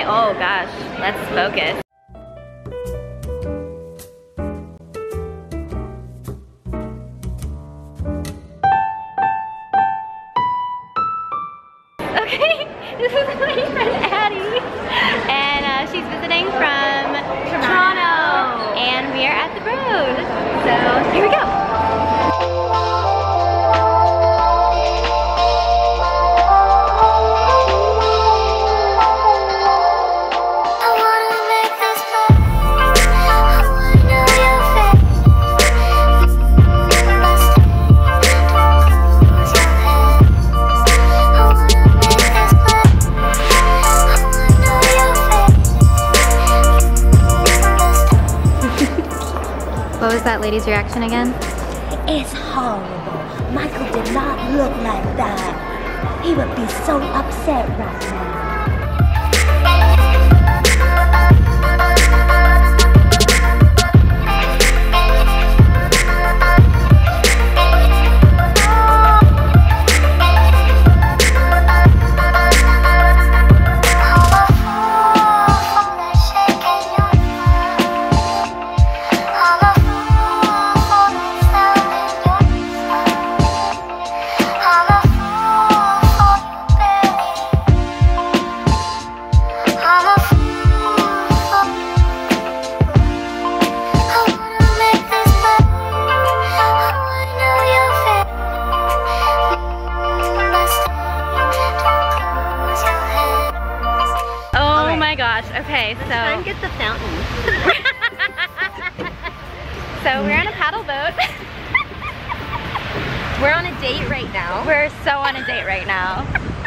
Okay, oh gosh, let's focus. Okay, this is my friend Addie, and she's visiting from Toronto, and we are at the Broad. So here we go. What was that lady's reaction again? It's horrible. Michael did not look like that. He would be so upset right now. Okay, so try and get the fountain. So we're on a paddle boat. We're on a date right now. We're so on a date right now.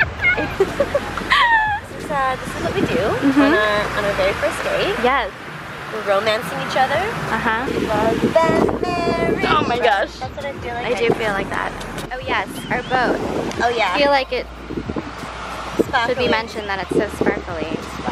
This is what we do on our very first date. Yes. We're romancing each other. Love and marriage. Oh my gosh. That's what I feel like. I do feel like that. Oh yes, our boat. Oh yeah. I feel like it Sparkly. should be mentioned that it's so sparkly.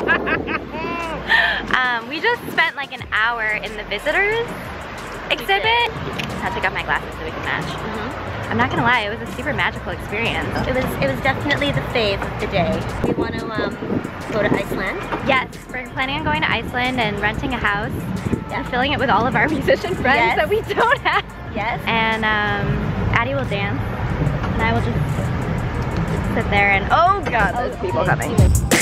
We just spent like an hour in the visitors exhibit. I took off my glasses so we can match. I'm not gonna lie, it was a super magical experience. It was definitely the fave of the day. We want to go to Iceland. Yes, we're planning on going to Iceland and renting a house and filling it with all of our musician friends that we don't have. Yes. And Addie will dance, and I will just sit there and oh god, there's people coming.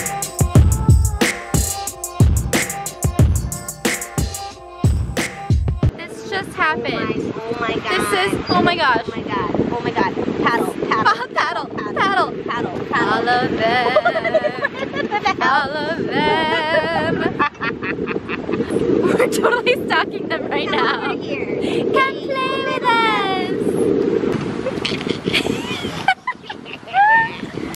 Just happened. Oh my god. This is, oh my gosh. Oh my god. Oh my god. Paddle, paddle. Paddle, paddle, paddle, paddle. All of them. All of them. We're totally stalking them right now. Come over here. Come play.